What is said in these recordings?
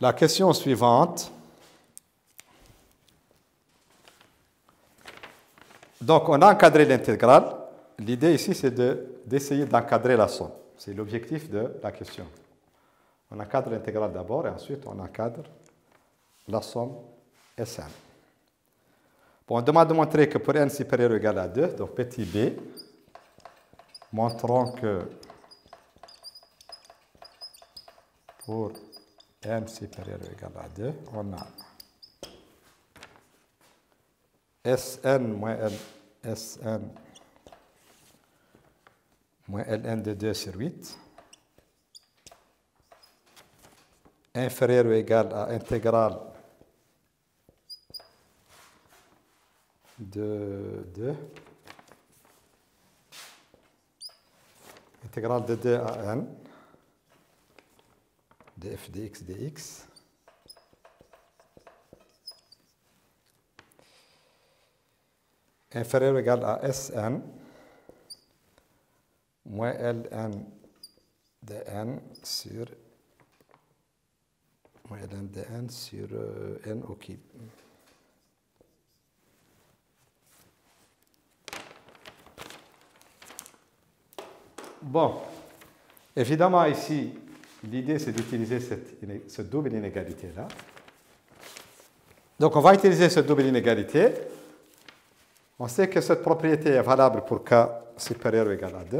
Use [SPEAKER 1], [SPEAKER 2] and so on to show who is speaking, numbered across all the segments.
[SPEAKER 1] la question suivante. Donc, on a encadré l'intégrale. L'idée ici, c'est d'essayer d'encadrer la somme. C'est l'objectif de la question. On encadre l'intégrale d'abord et ensuite on encadre la somme Sn. Bon, on demande de montrer que pour n supérieur ou égal à 2, donc petit b, montrons que pour n supérieur ou égal à 2, on a Sn moins Sn moins Ln de 2 sur 8 inférieur ou égal à intégrale de 2, intégrale de 2 à n, de f de x dx, inférieur ou égal à Sn moins Ln de n sur moins Ln de n sur n au cube. Bon, évidemment ici, l'idée c'est d'utiliser cette double inégalité-là. Donc on va utiliser cette double inégalité. On sait que cette propriété est valable pour k supérieur ou égal à 2.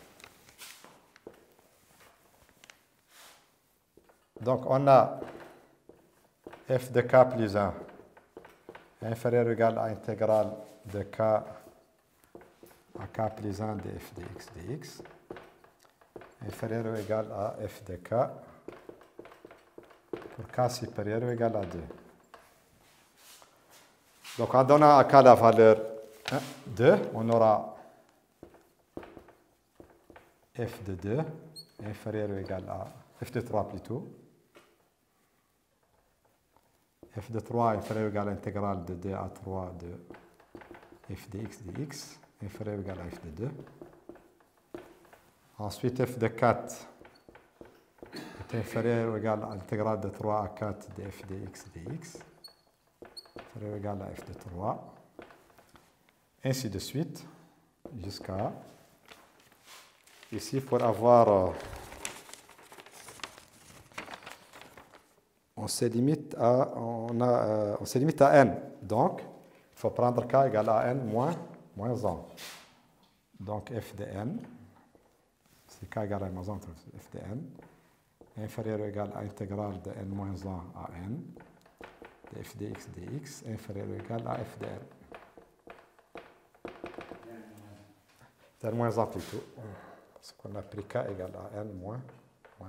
[SPEAKER 1] Donc on a f de k plus 1 inférieur ou égal à intégrale de k à k plus 1 de f de x dx inférieur ou égal à f de k pour k supérieur ou égal à 2. Donc en donnant à k la valeur 2, on aura f de 2 inférieur ou égal à f de 3 plutôt. F de 3 inférieur ou égal à l'intégrale de 2 à 3 de f de x dx inférieur ou égal à f de 2. Ensuite, f de 4 est inférieur ou égal à l'intégrale de 3 à 4 de f de x dx inférieur ou égal à f de 3. Ainsi de suite, jusqu'à ici pour avoir... on se limite à n. Donc, il faut prendre k égale à n moins 1. Donc, f de n, c'est k égale à n moins 1, f de n, inférieur ou égal à intégrale de n moins 1 à n, de f de x dx, inférieur ou égal à f de n. De n moins 1 plutôt, parce qu'on a pris k égale à n moins 1.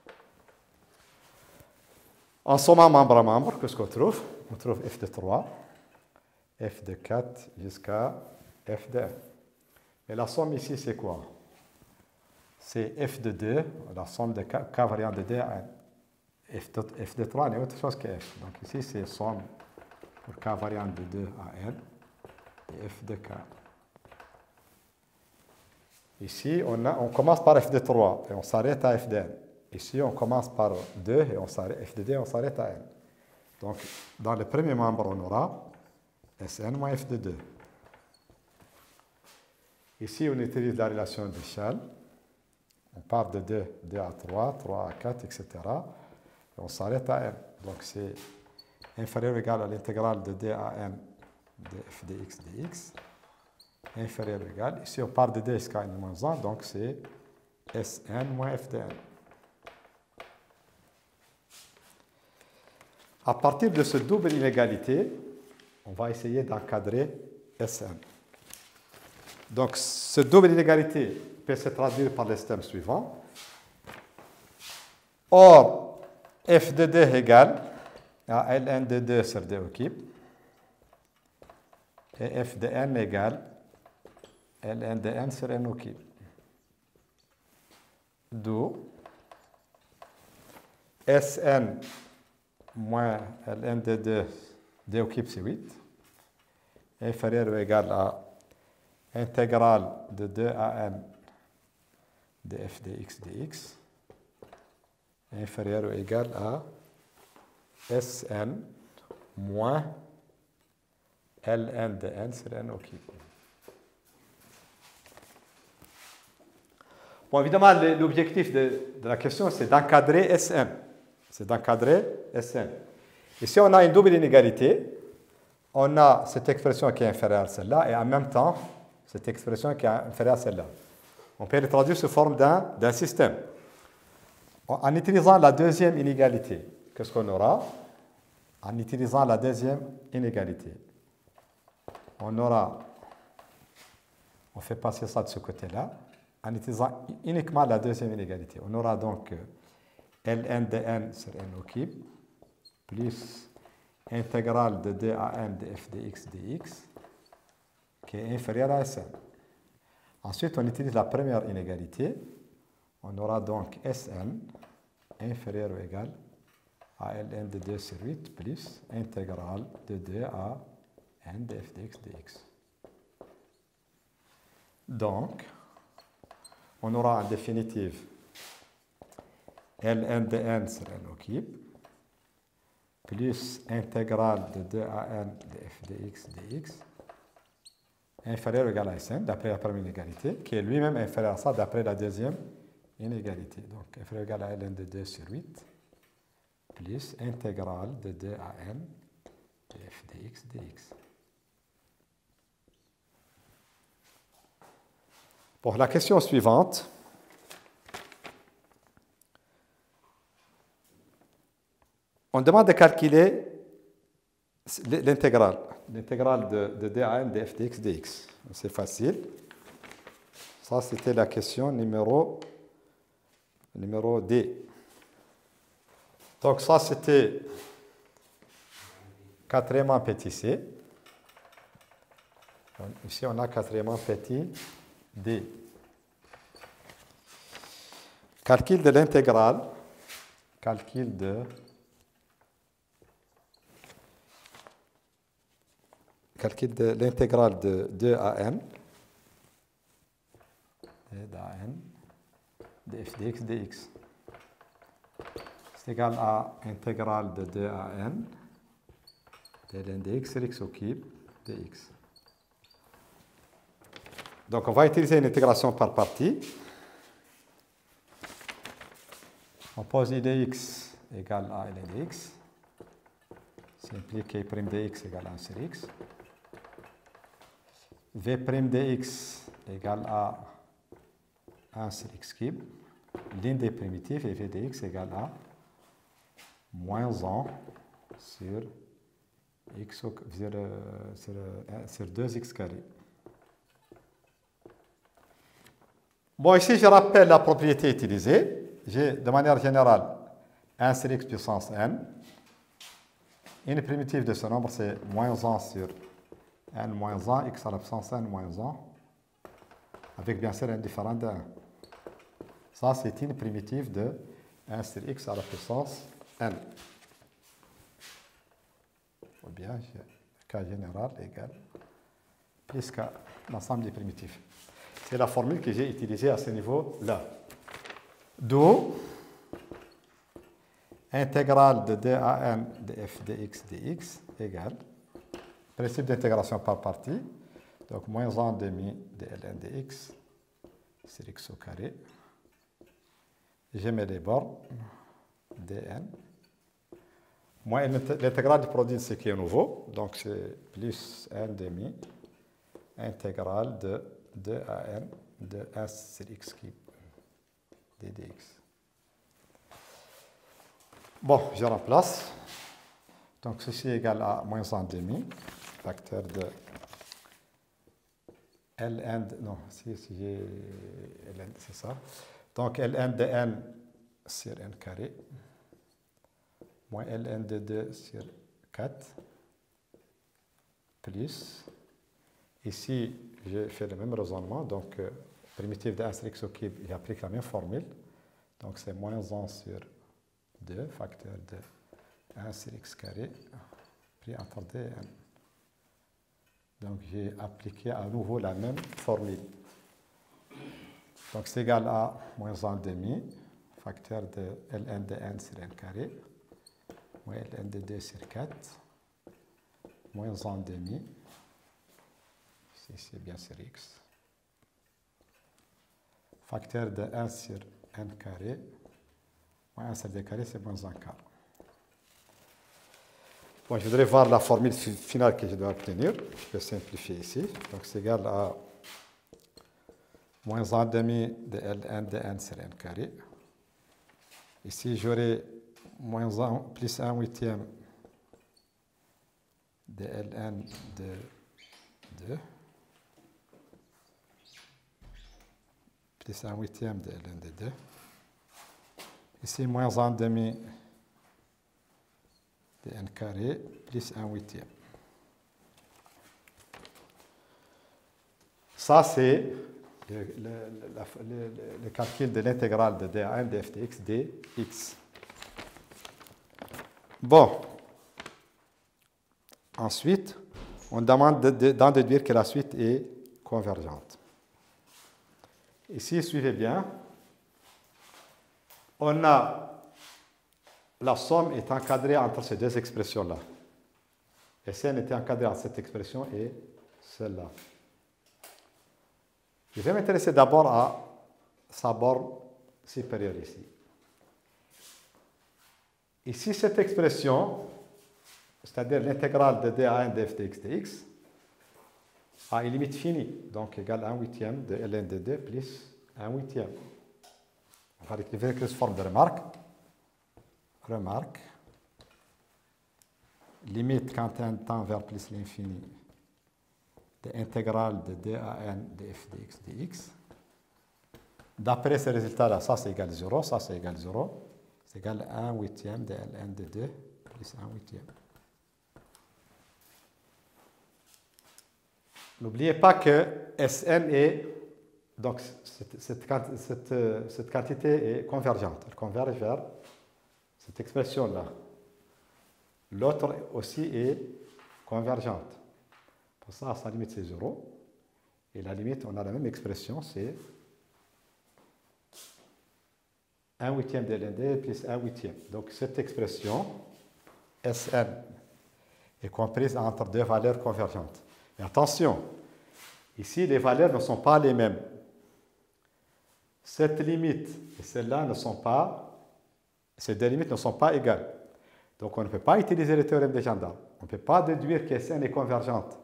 [SPEAKER 1] En sommant membre à membre, qu'est-ce qu'on trouve? On trouve f de 3, f de 4 jusqu'à f de n. Et la somme ici, c'est quoi? C'est f de 2, la somme de k variant de 2 à n. F de 3 n'est autre chose que f. Donc ici, c'est somme pour k variant de 2 à n et f de k. Ici, on commence par f de 3 et on s'arrête à f de n. Ici, on commence par 2 et on s'arrête, f de 2 et on s'arrête à n. Donc, dans le premier membre, on aura Sn moins f de 2. Ici, on utilise la relation d'échelle. On part de 2 à 3, 3 à 4, etc. Et on s'arrête à n. Donc, c'est inférieur ou égal à l'intégrale de 2 à n de f de x dx. Inférieur ou égal. Ici, on part de 2 jusqu'à n moins 1. Donc, c'est Sn moins f de n. À partir de cette double inégalité, on va essayer d'encadrer Sn. Donc, cette double inégalité peut se traduire par le système suivant. Or, f de 2 égale à Ln de 2 sur 2 au cube. Et f de n égale Ln de n sur n au cube. D'où Sn moins Ln de 2, 2 au cube c'est 8, inférieur ou égal à intégrale de 2 à n de f de x dx, inférieur ou égal à Sn moins Ln de n sur n au cube. Bon, évidemment, l'objectif de la question, c'est d'encadrer Sn. C'est d'encadrer Sn. Et si on a une double inégalité, on a cette expression qui est inférieure à celle-là et en même temps, cette expression qui est inférieure à celle-là. On peut les traduire sous forme d'un système. En utilisant la deuxième inégalité, qu'est-ce qu'on aura? En utilisant la deuxième inégalité, on fait passer ça de ce côté-là, en utilisant uniquement la deuxième inégalité. On aura donc ln de n sur n au cube, plus intégrale de 2 à n de f de x dx, qui est inférieure à Sn. Ensuite, on utilise la première inégalité. On aura donc Sn inférieur ou égal à ln de 2 sur 8 plus intégrale de 2 à n de f de x dx. Donc, on aura en définitive ln de n sur n au cube plus intégrale de 2 à n de f de x dx inférieur ou égal à Sn d'après la première inégalité, qui est lui-même inférieur à ça d'après la deuxième inégalité. Donc, inférieur ou égal à ln de 2 sur 8 plus intégrale de 2 à n de f de x dx. Pour la question suivante, on demande de calculer l'intégrale de 2 à n de f de x dx. C'est facile. Ça, c'était la question numéro D. Donc ça, c'était quatrièmement petit c. Ici, on a quatrièmement petit D. Calcul de l'intégrale. Calcul de l'intégrale de 2 à n de f de x dx. C'est égal à intégrale de 2 à n de ln de x sur x au cube de x. Donc on va utiliser une intégration par partie. On pose I de x égale à ln de x. Simplifier prime de x égale à 1 sur x. V prime de x égale à 1 sur x cube. L'une des primitives et v de x égale à moins 1 sur x sur 2x carré. Bon, ici, je rappelle la propriété utilisée. J'ai, de manière générale, 1 sur x puissance n. Une primitive de ce nombre, c'est moins 1 sur n moins 1, x à la puissance n moins 1, avec bien sûr un différent de 1. Ça, c'est une primitive de 1 sur x à la puissance n. Ou bien, k général égale plus k l'ensemble des primitives. C'est la formule que j'ai utilisée à ce niveau-là. D'où intégrale de 2 à n de f de x dx égale principe d'intégration par partie, donc moins 1 demi de ln de x sur x au carré. Je mets les bornes dn. Moins l'intégrale du produit de ce qui est nouveau, donc c'est plus 1 demi intégrale de 2 à n de 1 sur x cube d dx. Bon, je remplace. Donc ceci est égal à moins 1 demi, facteur de ln, non, si j'ai ln, c'est ça. Donc ln de n sur n carré, moins ln de 2 sur 4, plus, ici, j'ai fait le même raisonnement, donc primitive de 1 sur x au cube, j'applique la même formule, donc c'est moins 1 sur 2, facteur de 1 sur x carré, pris entre dn. Donc j'ai appliqué à nouveau la même formule. Donc c'est égal à moins 1 demi, facteur de ln de n sur n carré, moins ln de 2 sur 4, moins 1 demi, ici c'est bien sur x, facteur de 1 sur n carré, moins 1 sur d carré, c'est moins 1 quart. Bon, je voudrais voir la formule finale que je dois obtenir. Je peux simplifier ici. Donc, c'est égal à moins 1 demi de ln de n sur n carré. Ici, j'aurai moins 1 plus 1 huitième de ln de 2 plus 1 huitième de ln de 2. Ici, moins 1 demi de n carré plus 1 huitième. Ça, c'est le calcul de l'intégrale de d à n de f de x dx. Bon. Ensuite, on demande d'en déduire que la suite est convergente. Ici, suivez bien. On a la somme est encadrée entre ces deux expressions-là. Et Sn était encadrée entre cette expression et celle-là. Je vais m'intéresser d'abord à sa borne supérieure ici. Ici, cette expression, c'est-à-dire l'intégrale de d à n de f de x dx, a une limite finie, donc égale 1 huitième de ln de 2 plus 1 huitième. On va écrire avec cette forme de remarque. Remarque, limite quand n tend vers plus l'infini de l'intégrale de d à n de f de x dx. D'après ce résultat-là, ça c'est égal à 0, ça c'est égal à 0. C'est égal à 1 huitième de ln de 2 plus 1 huitième. N'oubliez pas que Sn est, donc cette quantité est convergente. Elle converge vers cette expression-là. L'autre aussi est convergente. Pour ça, sa limite, c'est 0. Et la limite, on a la même expression, c'est 1 huitième de ln plus 1 huitième. Donc, cette expression, Sn, est comprise entre deux valeurs convergentes. Et attention, ici, les valeurs ne sont pas les mêmes. Cette limite et celle-là ne sont pas, ces deux limites ne sont pas égales. Donc, on ne peut pas utiliser le théorème des gendarmes. On ne peut pas déduire que Sn est convergente.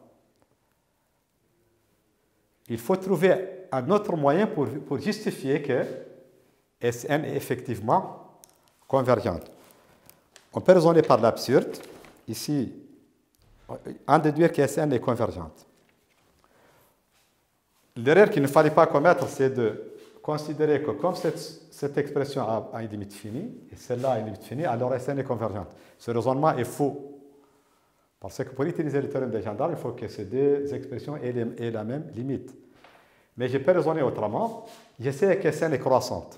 [SPEAKER 1] Il faut trouver un autre moyen pour justifier que Sn est effectivement convergente. On peut raisonner par l'absurde. Ici, en déduire que Sn est convergente. L'erreur qu'il ne fallait pas commettre, c'est de considérer que comme cette expression a une limite finie, et celle-là a une limite finie, alors Sn est convergente. Ce raisonnement est faux. Parce que pour utiliser le théorème des gendarmes, il faut que ces deux expressions aient la même limite. Mais je peux raisonner autrement. Je sais que Sn est croissante.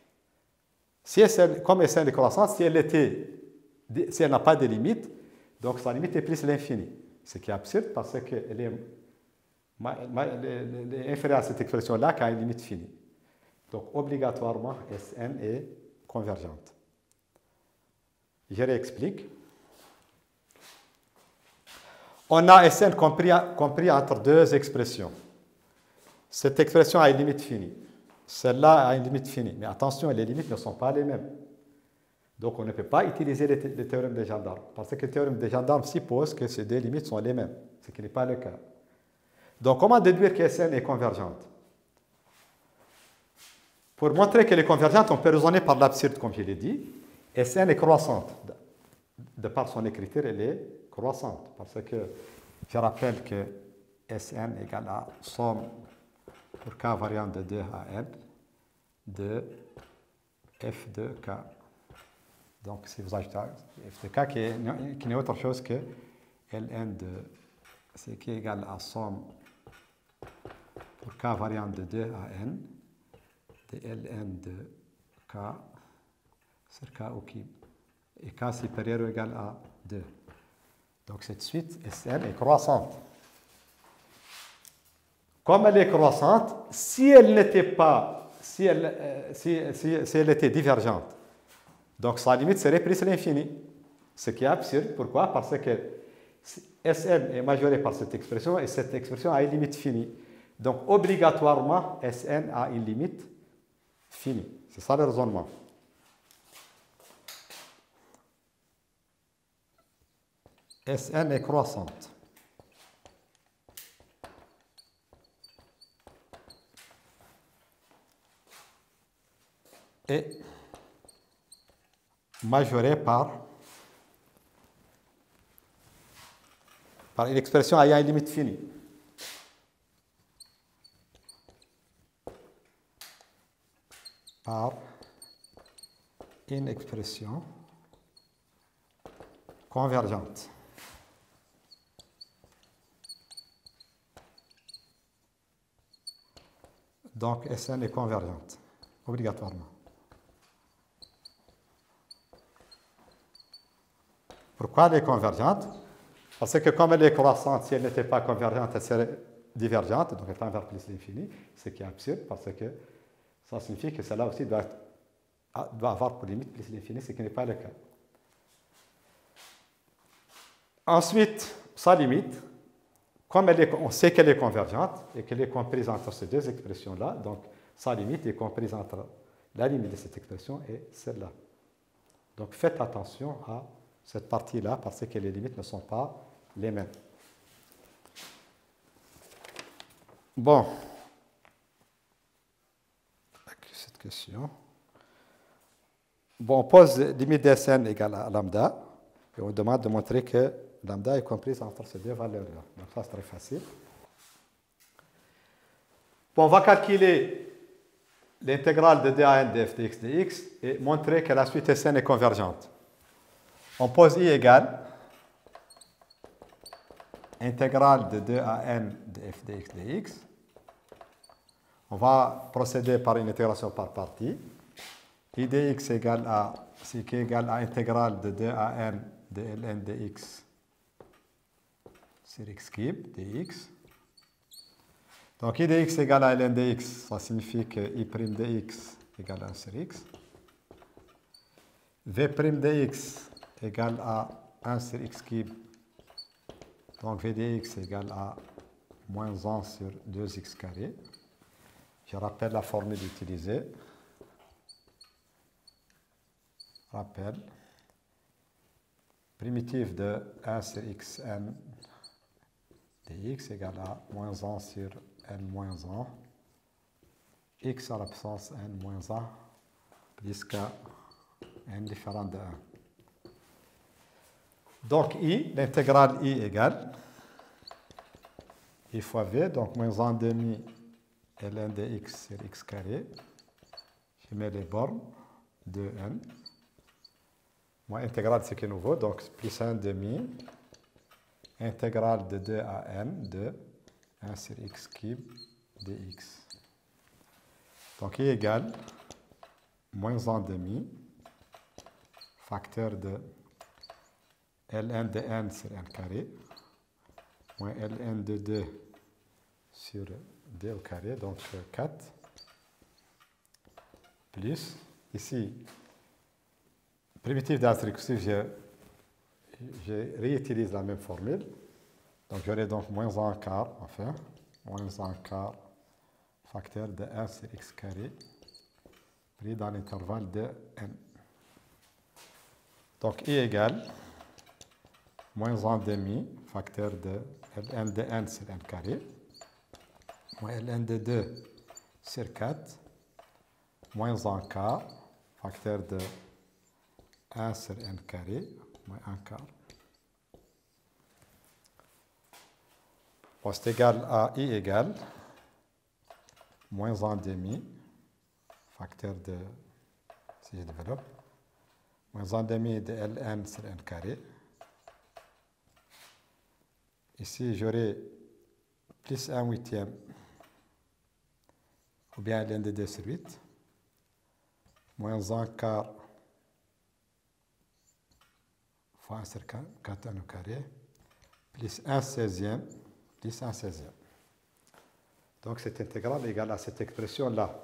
[SPEAKER 1] Comme Sn est croissante, si elle n'a pas de limite, donc sa limite est plus l'infini. Ce qui est absurde parce qu'elle est inférieure à cette expression-là qui a une limite finie. Donc, obligatoirement, Sn est convergente. Je réexplique. On a Sn compris entre deux expressions. Cette expression a une limite finie. Celle-là a une limite finie. Mais attention, les limites ne sont pas les mêmes. Donc, on ne peut pas utiliser le théorème des gendarmes. Parce que le théorème des gendarmes suppose que ces deux limites sont les mêmes. Ce qui n'est pas le cas. Donc, comment déduire que Sn est convergente? Pour montrer qu'elle est convergente, on peut raisonner par l'absurde, comme je l'ai dit. Sn est croissante. De par son écriture, elle est croissante. Parce que je rappelle que Sn égale à somme pour k variant de 2 à n de f de k. Donc, si vous ajoutez f de k qui n'est autre chose que ln de ce qui est égal à somme pour k variant de 2 à n de ln de k sur k au cube. Et k supérieur ou égal à 2. Donc, cette suite Sn est croissante. Comme elle est croissante, si elle était divergente, donc sa limite serait plus l'infini. Ce qui est absurde. Pourquoi? Parce que Sn est majoré par cette expression et cette expression a une limite finie. Donc, obligatoirement, Sn a une limite finie. C'est ça le raisonnement. Sn est croissante. Et majorée par une expression ayant une limite finie. Par une expression convergente. Donc, Sn est convergente, obligatoirement. Pourquoi elle est convergente? Parce que comme elle est croissante, si elle n'était pas convergente, elle serait divergente, donc elle tend vers plus l'infini, ce qui est absurde, parce que ça signifie que celle-là aussi doit avoir pour limite plus l'infini, ce qui n'est pas le cas. Ensuite, sa limite, comme on sait qu'elle est convergente et qu'elle est comprise entre ces deux expressions-là, donc sa limite est comprise entre la limite de cette expression et celle-là. Donc faites attention à cette partie-là parce que les limites ne sont pas les mêmes. Bon. Cette question. Bon, on pose limite de Sn égale à lambda et on demande de montrer que lambda est comprise entre ces deux valeurs-là. Donc ça, c'est très facile. Bon, on va calculer l'intégrale de d à n de f de x dx et montrer que la suite Sn est convergente. On pose i égale intégrale de 2 à n de f de x dx. On va procéder par une intégration par partie. I dx égale à, c'est qui est égal à intégrale de 2 à n de ln de x sur x cube dx. Donc i dx égale à ln de x, ça signifie que i' de x égale à 1 sur x. V' de x égale à 1 sur x cube. Donc v dx égale à moins 1 sur 2x carré. Je rappelle la formule utilisée. Rappel. Primitive de 1 sur xn dx égale à moins 1 sur n moins 1. X à l'absence n moins 1 plus k n différent de 1. Donc I, l'intégrale I égale I fois V, donc moins 1 demi ln de x sur x carré. Je mets les bornes, 2n. Moins intégrale, c'est qui est nouveau, donc plus 1 demi. Intégrale de 2 à n de 1 sur x cube dx. Donc I égale moins 1 demi, facteur de ln de n sur n carré, moins ln de 2 sur d au carré, donc 4, plus, ici, primitive d'astre récursif, je réutilise la même formule, donc j'aurai donc moins 1 quart, enfin, moins 1 quart, facteur de 1 sur x carré, pris dans l'intervalle de n. Donc I égale moins 1 demi, facteur de ln de n sur n carré, moins ln de 2 sur 4, moins 1 quart, facteur de 1 sur n carré, moins 1 quart. Bon, c'est égal à I égale moins 1 demi, facteur de, si je développe, moins 1 demi de ln sur n carré. Ici, j'aurai plus 1 huitième, ou bien ln de 2 sur 8, moins 1 quart fois 1 sur 4 n au carré, plus 1 16e, plus 1 16e. Donc cette intégrale est égale à cette expression-là.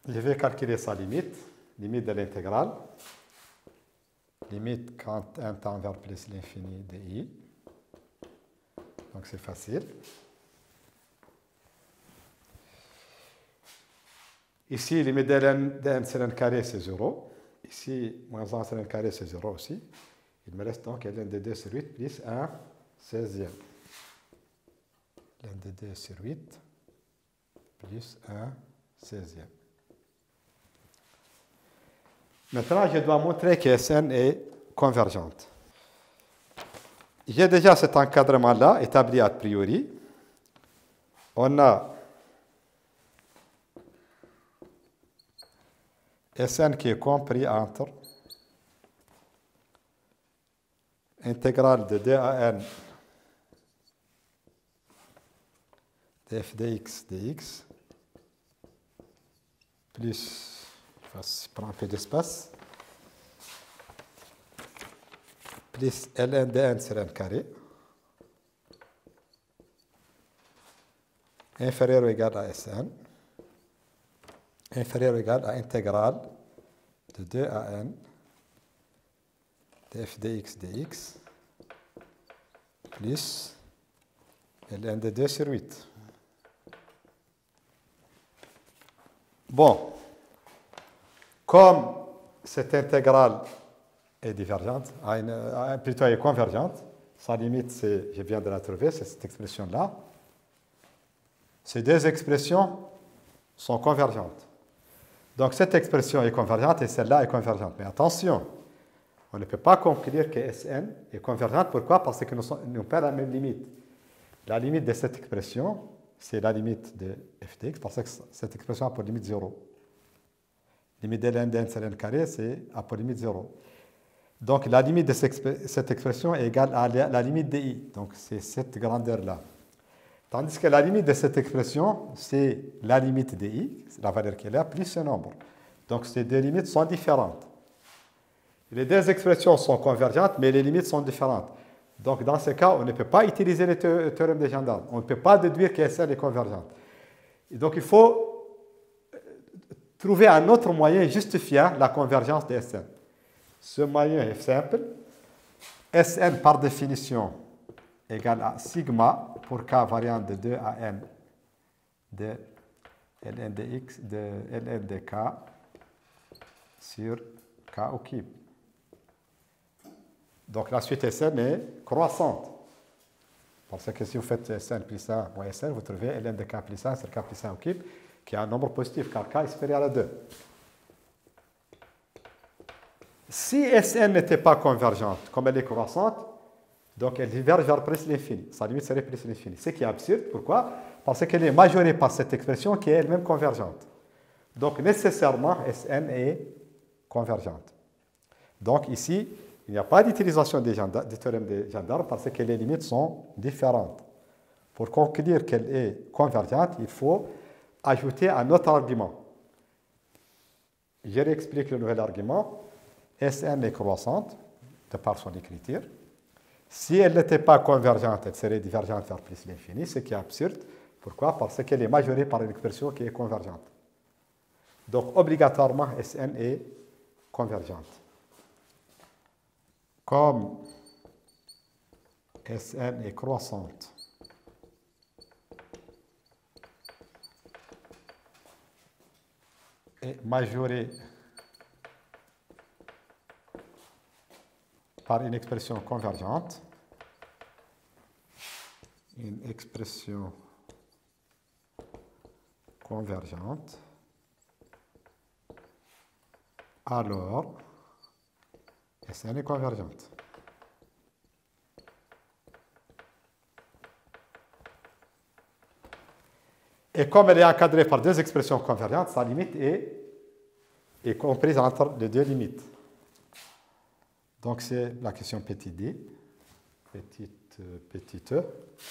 [SPEAKER 1] je vais calculer sa limite, limite de l'intégrale. Limite quand n tend vers plus l'infini de i. Donc c'est facile. Ici, limite de n sur n carré, c'est 0. Ici, moins 1 sur n carré, c'est 0 aussi. Il me reste donc ln de 2 sur 8 plus 1 16e. Ln de 2 sur 8 plus 1 16e. Maintenant, je dois montrer que Sn est convergente. J'ai déjà cet encadrement-là établi a priori. On a Sn qui est compris entre intégrale de 2 à n de f dx dx plus, je prends un peu d'espace, plus ln de n sur n carré inférieur ou égal à Sn inférieur ou égal à intégrale de 2 à n de f dx dx plus ln de 2 sur 8. Bon, comme cette intégrale est divergente, plutôt est convergente, sa limite, je viens de la trouver, c'est cette expression-là. Ces deux expressions sont convergentes. Donc cette expression est convergente et celle-là est convergente. Mais attention, on ne peut pas conclure que Sn est convergente. Pourquoi? Parce que nous n'avons pas la même limite. La limite de cette expression, c'est la limite de f dx, parce que cette expression a pour limite 0. Limite de ln de n sur n carré, c'est a pour limite 0. Donc la limite de cette expression est égale à la limite de i. Donc c'est cette grandeur-là. Tandis que la limite de cette expression, c'est la limite de i, la valeur qu'elle a, plus ce nombre. Donc ces deux limites sont différentes. Les deux expressions sont convergentes, mais les limites sont différentes. Donc dans ce cas, on ne peut pas utiliser le théorème de gendarme. On ne peut pas déduire que Sn est convergente. Et donc il faut trouver un autre moyen justifiant la convergence de Sn. Ce moyen est simple. Sn par définition égale à sigma pour k variant de 2 à n de ln de x de ln de k sur k au cube. Donc la suite Sn est croissante. Parce que si vous faites Sn plus 1 moins Sn, vous trouvez ln de k plus 1 sur k plus 1 au cube, qui est un nombre positif, car k est supérieur à 2. Si Sn n'était pas convergente, comme elle est croissante, donc elle diverge vers plus l'infini. Sa limite serait plus l'infini. Ce qui est absurde. Pourquoi? Parce qu'elle est majorée par cette expression qui est elle-même convergente. Donc nécessairement, Sn est convergente. Donc ici, il n'y a pas d'utilisation du théorème de gendarme parce que les limites sont différentes. Pour conclure qu'elle est convergente, il faut ajouter un autre argument. Je réexplique le nouvel argument. Sn est croissante de par son écriture. Si elle n'était pas convergente, elle serait divergente vers plus l'infini, ce qui est absurde. Pourquoi? Parce qu'elle est majorée par une expression qui est convergente. Donc, obligatoirement, Sn est convergente. Comme Sn est croissante, et majorée par une expression convergente, alors Sn est convergente. Et comme elle est encadrée par deux expressions convergentes, sa limite est comprise entre les deux limites. Donc c'est la question petit d, petit e.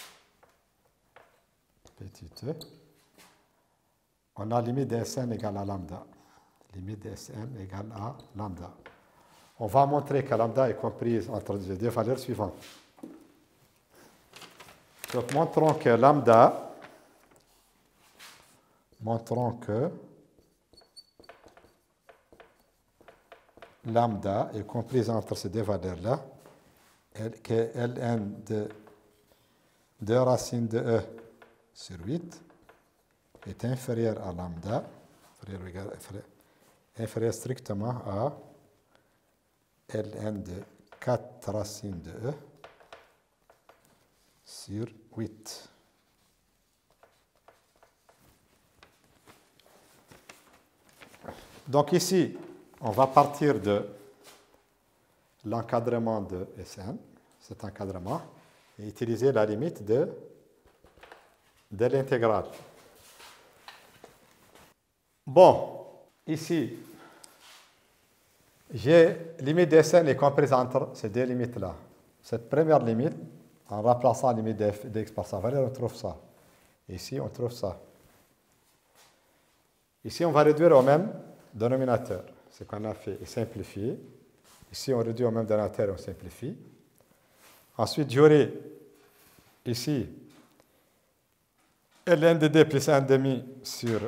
[SPEAKER 1] On a limite de Sn égale à lambda. Limite de Sn égale à lambda. On va montrer que lambda est comprise entre les deux valeurs suivantes. Donc montrons que lambda est comprise entre ces deux valeurs-là, que ln de 2 racines de e sur 8 est inférieur à lambda, inférieur strictement à ln de 4 racines de e sur 8. Donc ici, on va partir de l'encadrement de Sn, cet encadrement, et utiliser la limite de l'intégrale. Bon, ici, j'ai limite de Sn est comprise entre ces deux limites-là. Cette première limite, en remplaçant la limite de x par sa valeur, on trouve ça. Ici, on trouve ça. Ici, on va réduire au même dénominateur. Ce qu'on a fait est simplifié. Ici, on réduit au même dénominateur et on simplifie. Ensuite, j'aurai ici ln de d plus 1 demi sur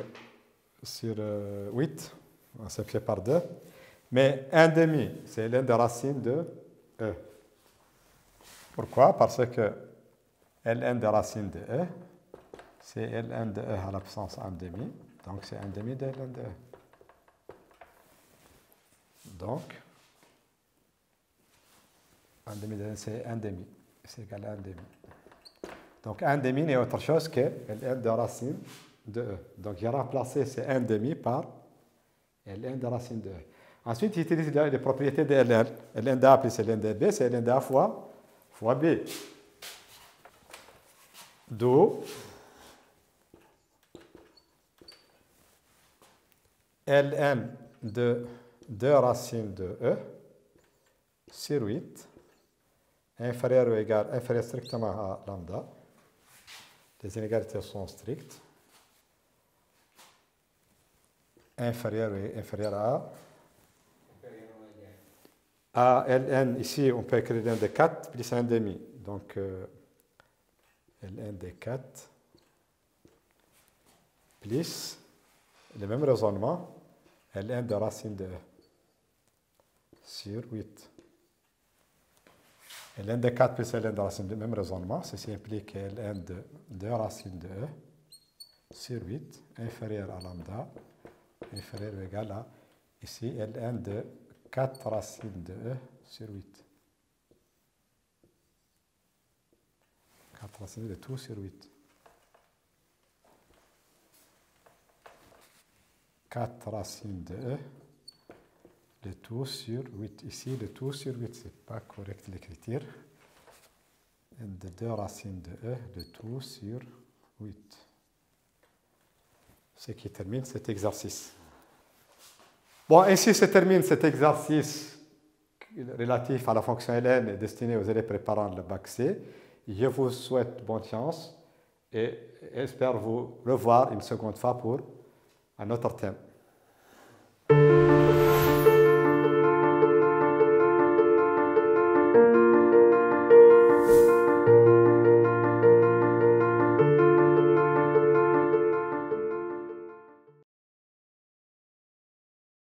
[SPEAKER 1] 8, on simplifie par 2. Mais 1 demi, c'est ln de racine de e. Pourquoi? Parce que ln de racine de e, c'est ln de e à la puissance 1 demi. Donc, c'est 1 demi de ln de e. Donc, 1 demi de c'est 1 demi. C'est égal à 1 demi. Donc, 1 demi n'est autre chose que ln de racine de e. Donc, j'ai remplacé ces 1 demi par ln de racine de e. Ensuite, j'utilise les propriétés de ln. Ln de a plus ln de b, c'est ln de a fois b. D'où ln de 2 racines de e sur 8 inférieur ou égal, inférieur strictement à lambda. Les inégalités sont strictes. Inférieur à ln, ici on peut écrire ln de 4 plus 1 demi. Donc ln de 4 plus le même raisonnement, ln de racine de e sur 8. ln de 4 plus ln de racine de même raisonnement, ceci implique ln de 2 racines de e sur 8 inférieur à lambda, inférieur ou égal à, ici, ln de 4 racines de e sur 8. 4 racines de tout sur 8. 4 racines de e, le tout sur 8. Ici, le tout sur 8, ce n'est pas correct l'écriture. De 2 racines de e, le tout sur 8. Ce qui termine cet exercice. Bon, ainsi se termine cet exercice relatif à la fonction ln destiné aux élèves préparant le bac C. Je vous souhaite bonne chance et espère vous revoir une seconde fois pour un autre thème.